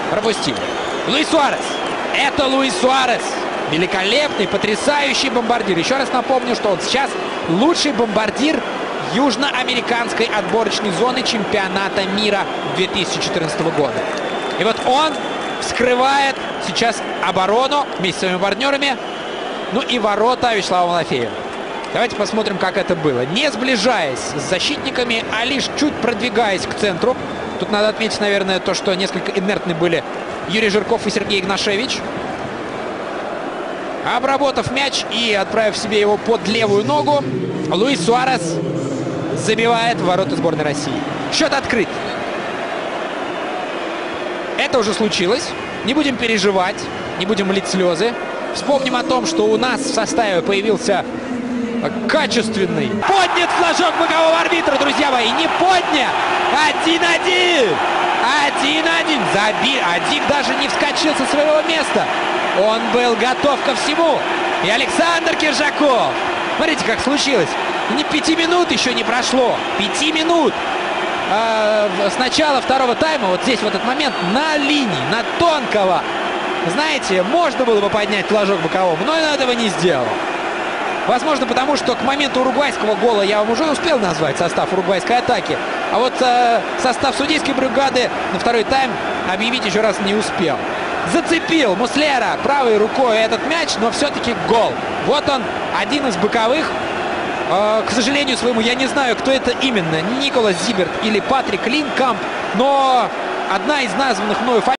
Пропустили. Луис Суарес. Это Луис Суарес. Великолепный, потрясающий бомбардир. Еще раз напомню, что он сейчас лучший бомбардир южноамериканской отборочной зоны чемпионата мира 2014 года. И вот он вскрывает сейчас оборону вместе с своими партнерами. Ну и ворота Вячеслава Малафеева. Давайте посмотрим, как это было. Не сближаясь с защитниками, а лишь чуть продвигаясь к центру. Тут надо отметить, наверное, то, что несколько инертны были Юрий Жирков и Сергей Игнашевич. Обработав мяч и отправив себе его под левую ногу, Луис Суарес забивает в ворота сборной России. Счет открыт. Это уже случилось. Не будем переживать, не будем лить слезы. Вспомним о том, что у нас в составе появился качественный. Поднят флажок бокового арбитра, друзья мои. Не поднят. 1-1. 1-1. Забил. Адик даже не вскочил со своего места. Он был готов ко всему. И Александр Киржаков. Смотрите, как случилось. Ни 5 минут еще не прошло. 5 минут. С начала второго тайма, вот здесь в этот момент, на линии, на тонкого. Знаете, можно было бы поднять флажок боковому, но он этого не сделал. Возможно, потому что к моменту уругвайского гола я вам уже успел назвать состав уругвайской атаки. А вот состав судейской бригады на второй тайм объявить еще раз не успел. Зацепил Муслера правой рукой этот мяч, но все-таки гол. Вот он, один из боковых. К сожалению своему, я не знаю, кто это именно, Николас Зиберт или Патрик Линкамп, но одна из названных мною фамилий